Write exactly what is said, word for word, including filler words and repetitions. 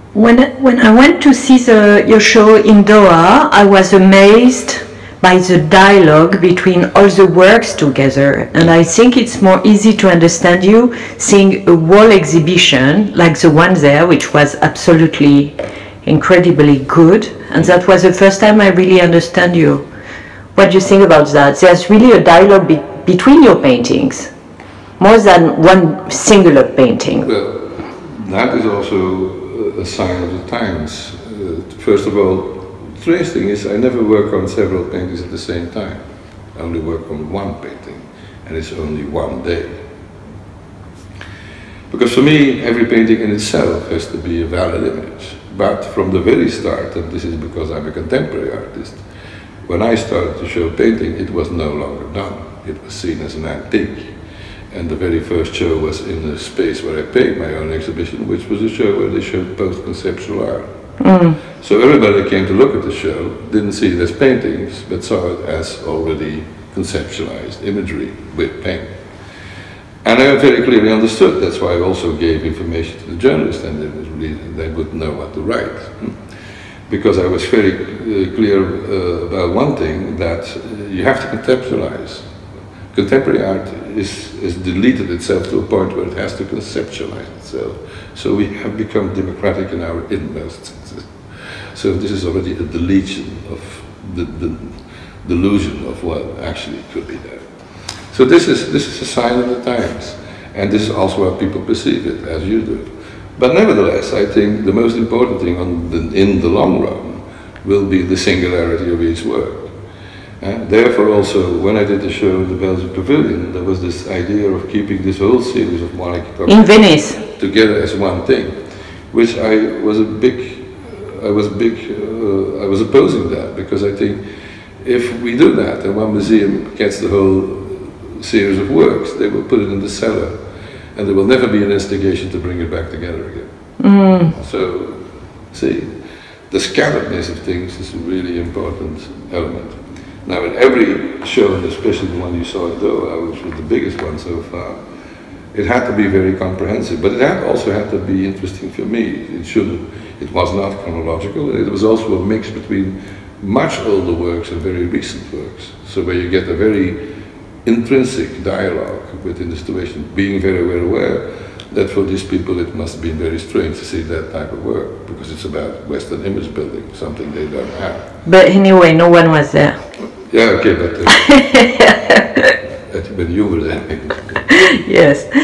When, when I went to see the, your show in Doha, I was amazed by the dialogue between all the works together, and I think it's more easy to understand you seeing a wall exhibition like the one there, which was absolutely incredibly good, and that was the first time I really understand you. What do you think about that? There's really a dialogue be between your paintings, more than one singular painting. Well, that is also a sign of the times. Uh, first of all, the strange thing is I never work on several paintings at the same time. I only work on one painting, and it's only one day. Because for me, every painting in itself has to be a valid image. But from the very start, and this is because I'm a contemporary artist, when I started to show painting, it was no longer done. It was seen as an antique. And the very first show was in a space where I paid my own exhibition, which was a show where they showed post-conceptual art. Mm. So everybody that came to look at the show didn't see it as paintings, but saw it as already conceptualized imagery with paint. And I very clearly understood. That's why I also gave information to the journalists, and it was really, they wouldn't know what to write. Because I was very uh, clear uh, about one thing, that uh, you have to conceptualize. Contemporary art is, is deleted itself to a point where it has to conceptualize itself. So we have become democratic in our inmost senses. So this is already a deletion of the, the delusion of what actually could be there. So this is, this is a sign of the times. And this is also how people perceive it, as you do. But nevertheless, I think the most important thing on the, in the long run will be the singularity of each work. And therefore also, when I did the show in the Belgian Pavilion, there was this idea of keeping this whole series of monarchical in Venice together as one thing, which I was a big, I was big, uh, I was opposing that, because I think if we do that and one museum gets the whole series of works, they will put it in the cellar, and there will never be an instigation to bring it back together again. Mm. So, see, the scatteredness of things is a really important element. Now, in every show, and especially the one you saw at Doha, which was the biggest one so far, it had to be very comprehensive, but it had also had to be interesting for me. It shouldn't, it was not chronological. It was also a mix between much older works and very recent works. So where you get a very intrinsic dialogue within the situation, being very well aware that for these people it must have been very strange to see that type of work, because it's about Western image building, something they don't have. But anyway, no one was there. Yeah, okay, but uh, when you were there. Yes.